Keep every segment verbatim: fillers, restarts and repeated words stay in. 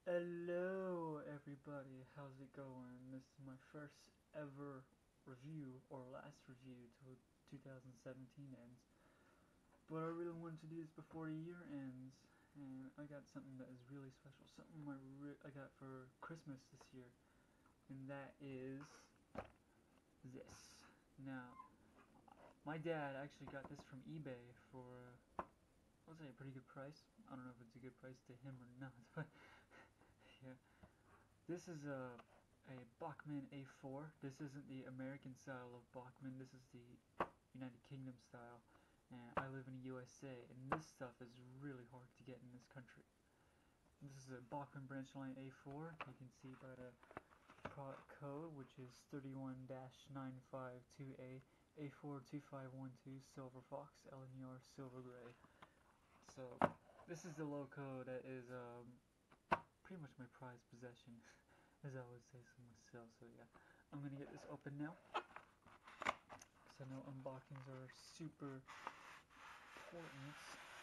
Hello everybody, how's it going? This is my first ever review, or last review till two thousand seventeen ends. But I really wanted to do this before the year ends, and I got something that is really special, something I, re I got for Christmas this year, and that is this. Now, my dad actually got this from eBay for, uh, I'll say a pretty good price. I don't know if it's a good price to him or not, but yeah. This is a a Bachmann A four. This isn't the American style of Bachmann. This is the United Kingdom style. And I live in the U S A, and this stuff is really hard to get in this country. This is a Bachmann branch line A four. You can see by the product code, which is thirty-one dash nine five two A A four two five one two Silver Fox L N E R Silver Gray. So this is the logo that is um, pretty much my prized possession, as I would say so myself. So yeah, I'm gonna get this open now. So I know unboxings are super important.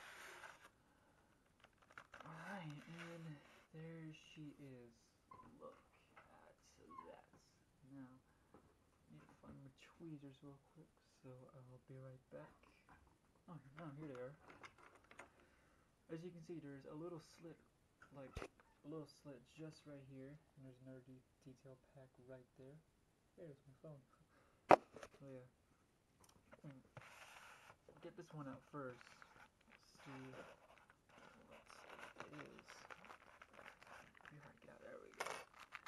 Alright, and there she is. Look at that. Now, I need to find my tweezers real quick, so I'll be right back. Oh, no, here they are. As you can see, there's a little slit, like a little slit just right here, and there's another de detail pack right there. There's my phone. Oh yeah. Mm. Get this one out first. Let's see what it is. Here we go. There we go.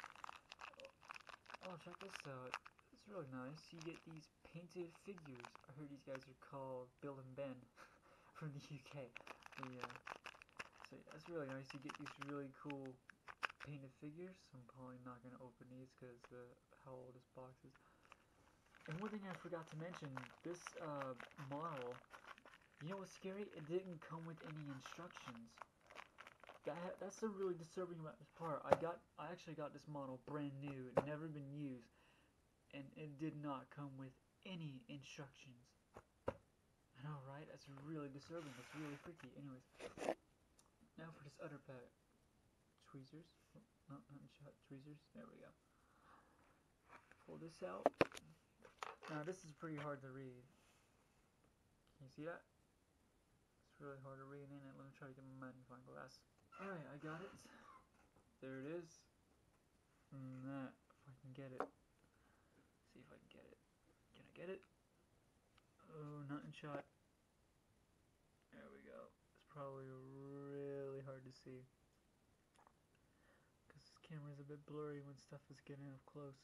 Oh, check this out. It's really nice. You get these painted figures. I heard these guys are called Bill and Ben from the U K. But yeah. So yeah, that's really nice. You get these really cool painted figures. I'm probably not gonna open these because uh, how old this box is. And one thing I forgot to mention, this uh, model, you know what's scary? It didn't come with any instructions. That, that's the really disturbing about this part. I got, I actually got this model brand new, never been used, and it did not come with any instructions. I know, right? That's really disturbing. That's really freaky. Anyways, now for this other pack, tweezers. Oh, not unshot tweezers. There we go. Pull this out. Now this is pretty hard to read. Can you see that? It's really hard to read in it. Let me try to get my magnifying glass. Alright, I got it. There it is. And that, if I can get it. See if I can get it. Can I get it? Oh, not in shot. There we go. It's probably really hard to see, because this camera is a bit blurry when stuff is getting up close.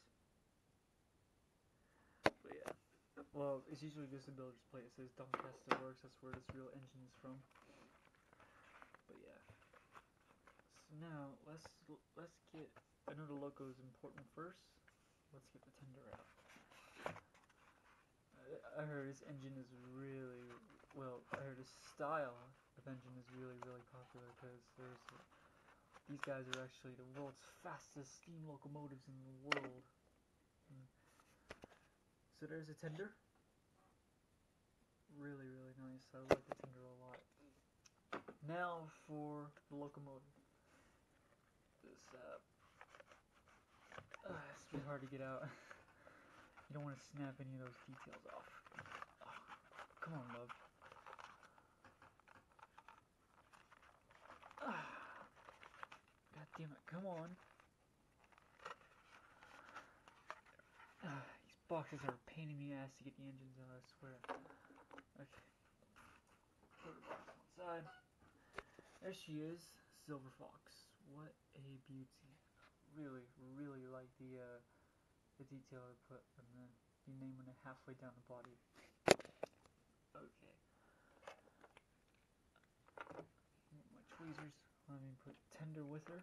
But yeah. Well, it's usually just a builder's plate. It says Doncaster Works. That's where this real engine is from. But yeah. So now let's let's get. I know the logo is important first. Let's get the tender out. I, I heard this engine is really well. I heard this style of engine is really really popular because there's uh, these guys are actually the world's fastest steam locomotives in the world. Mm. So there's a tender. Really really nice. I like the tender a lot. Now for the locomotive. This uh, uh it's a bit hard to get out. You don't want to snap any of those details off. Oh, come on, love. Ah, God damn it, come on. Ah, these boxes are paining me ass to get the engines out, I swear. Okay. Put the box on one side. There she is, Silver Fox. What a beauty. Really, really like the uh, the detail I put on the, the name on it halfway down the body. Okay. My tweezers. Let me put tender with her.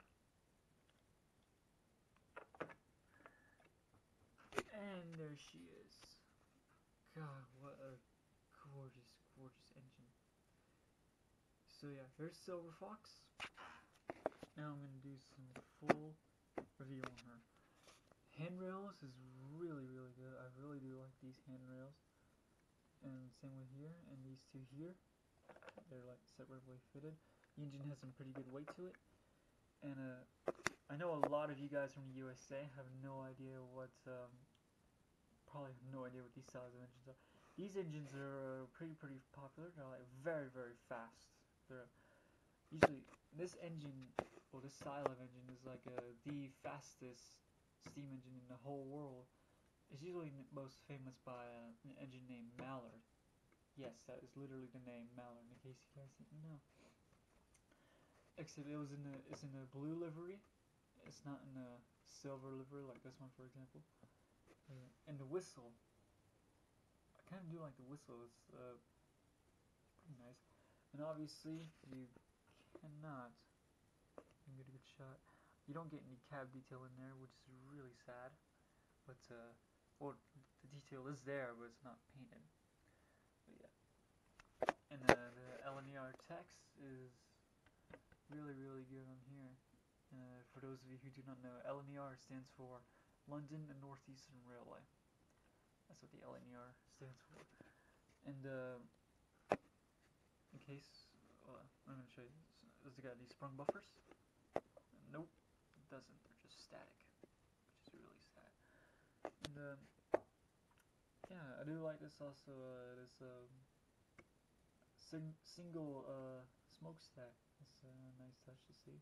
And there she is. God, what a gorgeous, gorgeous engine. So yeah, here's Silver Fox. Now I'm going to do some full review on her. Handrails is really, really good. I really do like these handrails. And same with here, and these two here. They're like separately fitted. The engine has some pretty good weight to it. And uh, I know a lot of you guys from the U S A have no idea what, um, probably have no idea what these styles of engines are. These engines are uh, pretty, pretty popular. They're like very, very fast. They're usually, this engine, well, this style of engine is like uh, the fastest steam engine in the whole world. It's usually most famous by uh, an engine named Mallard. Yes, that is literally the name Mallard, in case you guys didn't know. Except it was in the, it's in a blue livery. It's not in a silver livery like this one, for example. Uh, and the whistle, I kind of do like the whistle. It's uh, pretty nice. And obviously, you cannot. Let me get a good shot. You don't get any cab detail in there, which is really sad. But uh, well, the detail is there, but it's not painted. But yeah. And uh, the L N E R text is really, really good on here. Uh, for those of you who do not know, L N E R stands for London and Northeastern Railway. That's what the L N E R stands for. And uh, in case, uh, I'm going to show you. Does it got these sprung buffers? Nope, it doesn't. They're just static, which is really sad. And um, yeah, I do like this also. Uh, this um, sing single uh, smokestack. It's a nice touch to see.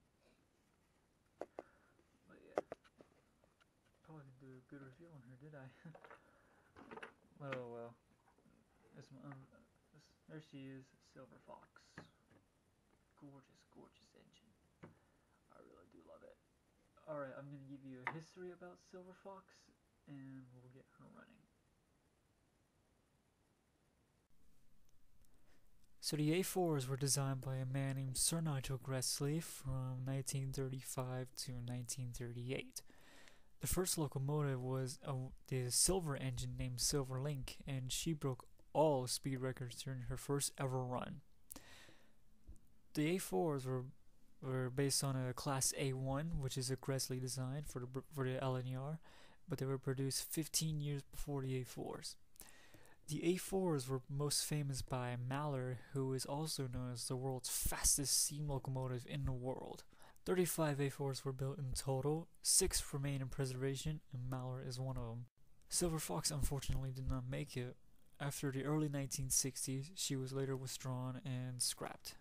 But yeah, probably didn't do a good review on her, did I? Oh well. This, um, this, there she is, Silver Fox. Gorgeous, gorgeous engine. I really do love it. Alright, I'm gonna give you a history about Silver Fox, and we'll get her running. So the A fours were designed by a man named Sir Nigel Gresley from nineteen thirty-five to nineteen thirty-eight. The first locomotive was a, the silver engine named Silver Link, and she broke all speed records during her first ever run. The A fours were were based on a Class A one, which is a Gresley design for the for the L N E R, but they were produced fifteen years before the A fours. The A fours were most famous by Mallard, who is also known as the world's fastest steam locomotive in the world. thirty-five A fours were built in total, six remain in preservation, and Mallard is one of them. Silver Fox unfortunately did not make it. After the early nineteen sixties, she was later withdrawn and scrapped.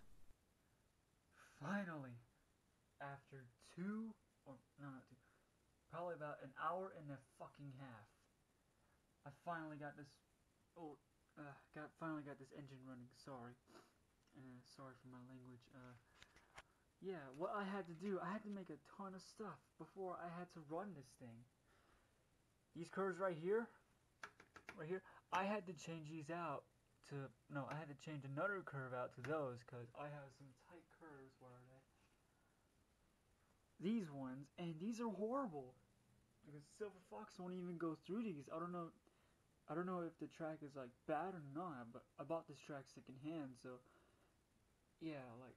Finally, after two, or no, not two, probably about an hour and a fucking half, I finally got this. Oh, uh, got finally got this engine running. Sorry, uh, sorry for my language. Uh, yeah, what I had to do, I had to make a ton of stuff before I had to run this thing. These curves right here, right here, I had to change these out to no, I had to change another curve out to those because I have some tight curves. Where are they? These ones, and these are horrible because Silver Fox won't even go through these. I don't know. I don't know if the track is like bad or not, but I bought this track secondhand, so yeah, like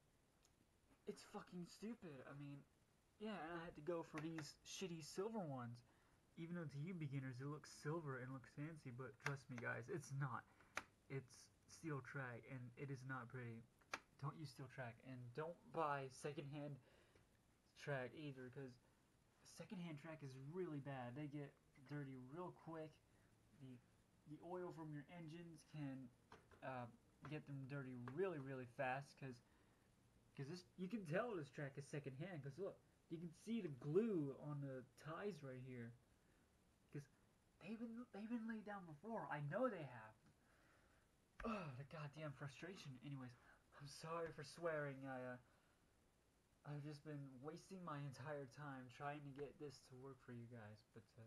it's fucking stupid. I mean, yeah, and I had to go for these shitty silver ones. Even though to you beginners it looks silver and looks fancy, but trust me guys, it's not. It's steel track and it is not pretty. Don't use steel track and don't buy secondhand track either, because secondhand track is really bad. They get dirty real quick. The the oil from your engines can uh, get them dirty really really fast because because this you can tell this track is secondhand because look, you can see the glue on the ties right here because they've been they've been laid down before. I know they have. Ugh, the goddamn frustration. Anyways, I'm sorry for swearing. I uh, I've just been wasting my entire time trying to get this to work for you guys, but uh,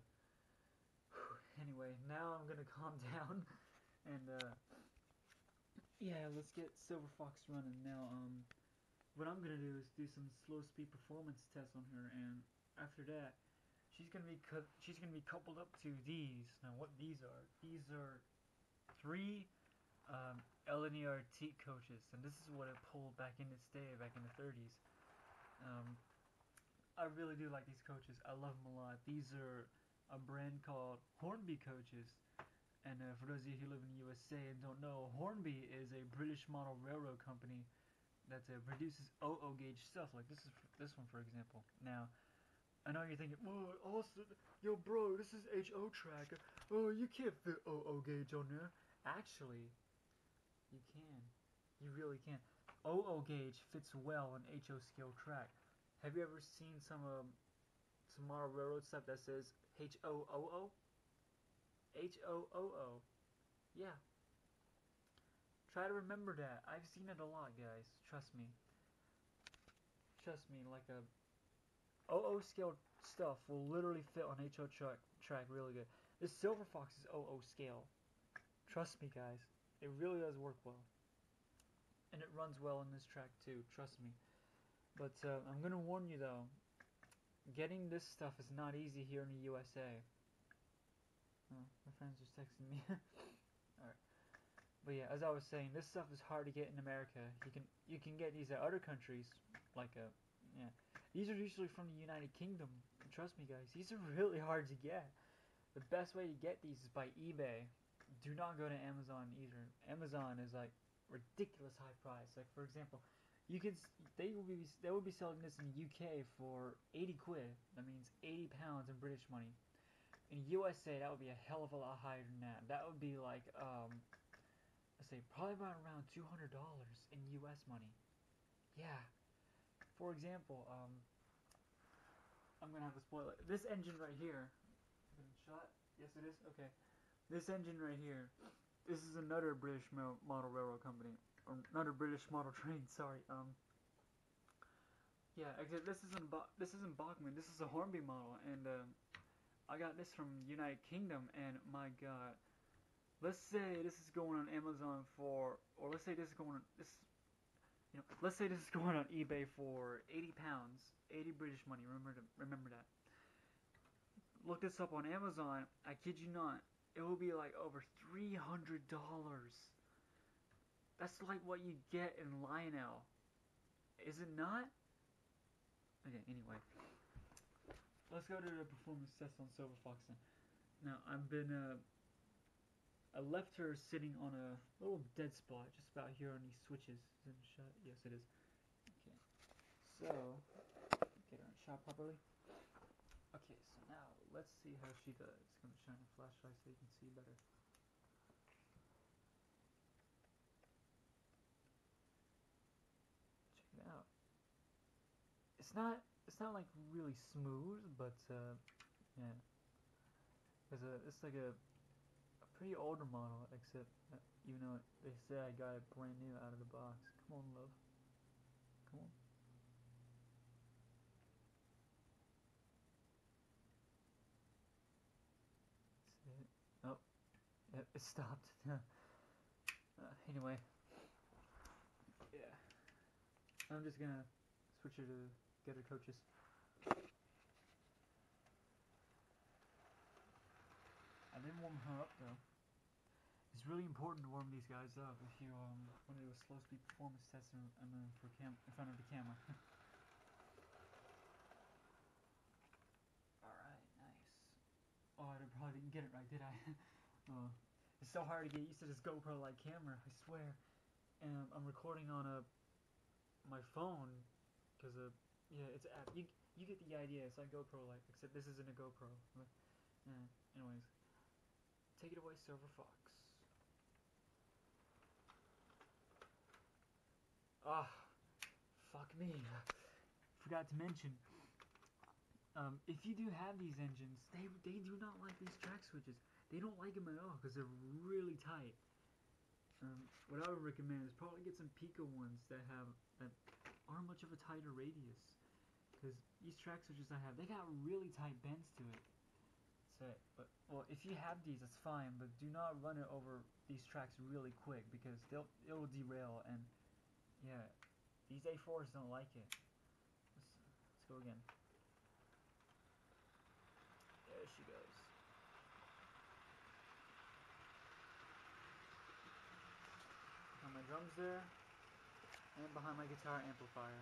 anyway, now I'm gonna calm down, and uh, yeah, let's get Silver Fox running now. Um, what I'm gonna do is do some slow speed performance tests on her, and after that, she's gonna be cu- she's gonna be coupled up to these. Now, what these are? These are three um, L N E R T coaches, and this is what it pulled back in its day, back in the thirties. Um, I really do like these coaches. I love them a lot. These are a brand called Hornby coaches. And uh, for those of you who live in the U S A and don't know, Hornby is a British model railroad company that uh, produces O O gauge stuff. Like this is this one, for example. Now, I know you're thinking, "Oh, Austin, yo, bro, this is H O track. Oh, you can't fit O O gauge on there." Actually, you can. You really can. O O gauge fits well on H O scale track. Have you ever seen some um, some model railroad stuff that says H O O O? H O O O. Yeah. Try to remember that. I've seen it a lot, guys. Trust me. Trust me, like a O O scale stuff will literally fit on H O track track really good. This Silver Fox is O O scale. Trust me, guys. It really does work well. And it runs well in this track too. Trust me. But uh, I'm gonna warn you though. Getting this stuff is not easy here in the U S A. Oh, my friend's just texting me. Alright. But yeah, as I was saying, this stuff is hard to get in America. You can you can get these at other countries, like a yeah. These are usually from the United Kingdom. Trust me, guys, these are really hard to get. The best way to get these is by eBay. Do not go to Amazon either. Amazon is like ridiculous high price. Like for example, you can they will be they will be selling this in the U K for eighty quid. That means eighty pounds in British money. In U S A, that would be a hell of a lot higher than that. That would be like um, let's say probably about around two hundred dollars in U S money. Yeah. For example, um, I'm gonna have to spoil it. This engine right here. Shot? Yes, it is. Okay. This engine right here. This is another British model railroad company, or another British model train. Sorry. Um. Yeah. Except this isn't Bo this isn't Bachmann. This is a Hornby model, and uh, I got this from United Kingdom. And my God, let's say this is going on Amazon for, or let's say this is going on this. You know, let's say this is going on eBay for eighty pounds, eighty British money. Remember to remember that. Look this up on Amazon. I kid you not. It will be like over three hundred dollars. That's like what you get in Lionel. Is it not? Okay, anyway. Let's go to the performance test on Silver Fox then. Now, I've been, uh, I left her sitting on a little dead spot just about here on these switches. Is it shot? Yes, it is. Okay. So, get her in shot properly. Okay, so now let's see how she does. I'm gonna shine a flashlight so you can see better. Check it out. It's not. It's not like really smooth, but uh, yeah. It's a. It's like a, a pretty older model, except uh, even though they say I got it brand new out of the box. Come on, love. Come on. Oh, yeah, it stopped. uh, anyway, yeah, I'm just gonna switch her to get her coaches. I didn't warm her up though. It's really important to warm these guys up if you um want to do a slow speed performance test in, in, for cam in front of the camera. Alright, nice. Oh, I probably didn't get it right, did I? Oh, it's so hard to get used to this GoPro-like camera, I swear. And I'm recording on a my phone, because uh, yeah, it's an app. You, you get the idea, it's like GoPro-like, except this isn't a GoPro. Yeah, anyways. Take it away, Silver Fox. Ah, fuck me. Forgot to mention, um, if you do have these engines, they they do not like these track switches. They don't like them at all because they're really tight. Um, what I would recommend is probably get some Pico ones that have that aren't much of a tighter radius. Because these track switches I have, they got really tight bends to it. So, but well, if you have these, it's fine. But do not run it over these tracks really quick because they'll it will derail. And yeah, these A fours don't like it. Let's, let's go again. There she goes. Got my drums there, and behind my guitar amplifier.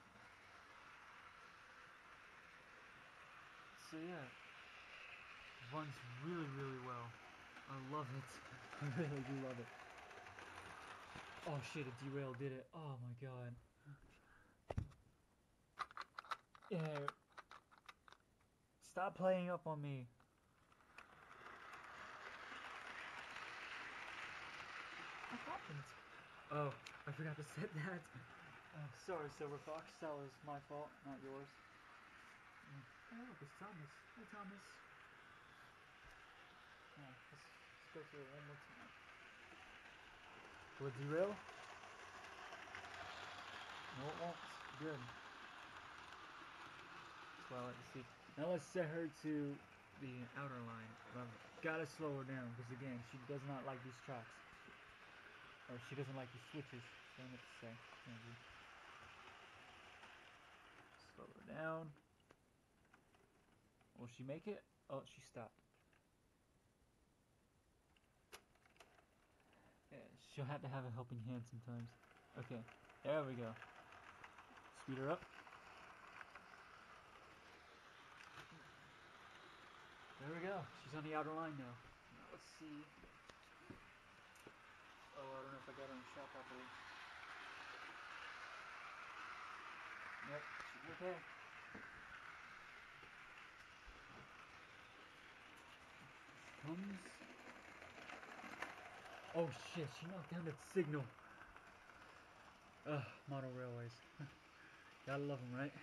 So yeah, runs really, really well. I love it. I really do love it. Oh shit, it derailed, did it? Oh my god. Yeah. Stop playing up on me. What happened? Oh, I forgot to set that. Oh, sorry, Silver Fox. That was my fault, not yours. Oh, look, it's Thomas. Hey, Thomas. Yeah, let's, let's go through it one more time. Will it derail? No, it won't. Good. That's what I like to see. Now let's set her to the outer line. I've gotta slow her down because again, she does not like these tracks, or she doesn't like these switches. Same what to say. Maybe. Slow her down. Will she make it? Oh, she stopped. Yeah, she'll have to have a helping hand sometimes. Okay, there we go. Speed her up. There we go. She's on the outer line now. Now let's see. Oh, I don't know if I got her in shot properly. Yep, she's okay. Comes. Oh shit, she knocked down that signal. Ugh, model railways. Gotta love them, right?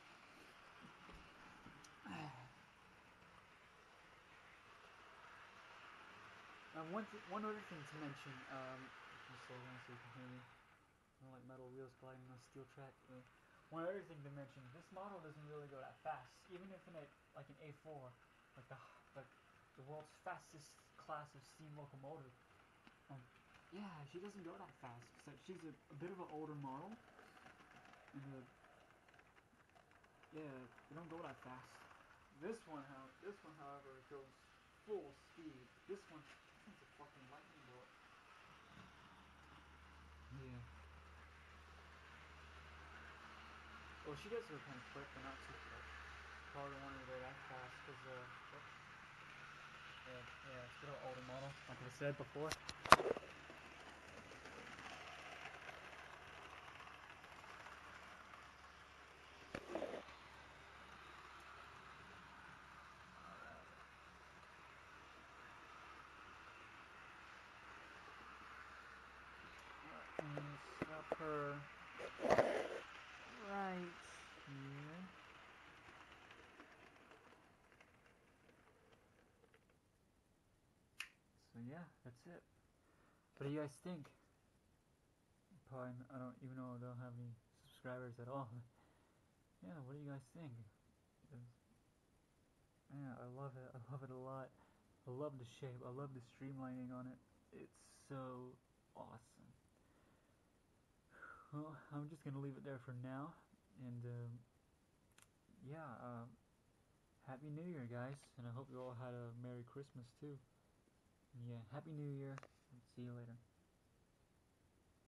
Uh, one, th one other thing to mention, um, I'm slow down so you can hear me. I don't like metal wheels gliding on a steel track. Uh, one other thing to mention, this model doesn't really go that fast. Even if in a, like an A four, like the, like the world's fastest class of steam locomotive, um, yeah, she doesn't go that fast. So she's a, a bit of an older model, and the, yeah, they don't go that fast. This one, how this one, however, goes full speed. This one, this one's a fucking lightning bolt. Yeah. Well, she does go kind of quick, but not too quick. Probably don't want her to go that fast, cause uh, whoops. yeah, yeah, it's a bit of an older model, like I said before. And stop her right here. So yeah, that's it. What do you guys think? Probably, I don't even know I don't have any subscribers at all. Yeah, what do you guys think? Yeah, I love it. I love it a lot. I love the shape. I love the streamlining on it. It's so awesome. Well, I'm just gonna leave it there for now. And um, yeah, um, Happy New Year, guys. And I hope you all had a Merry Christmas too. And yeah, Happy New Year. See you later.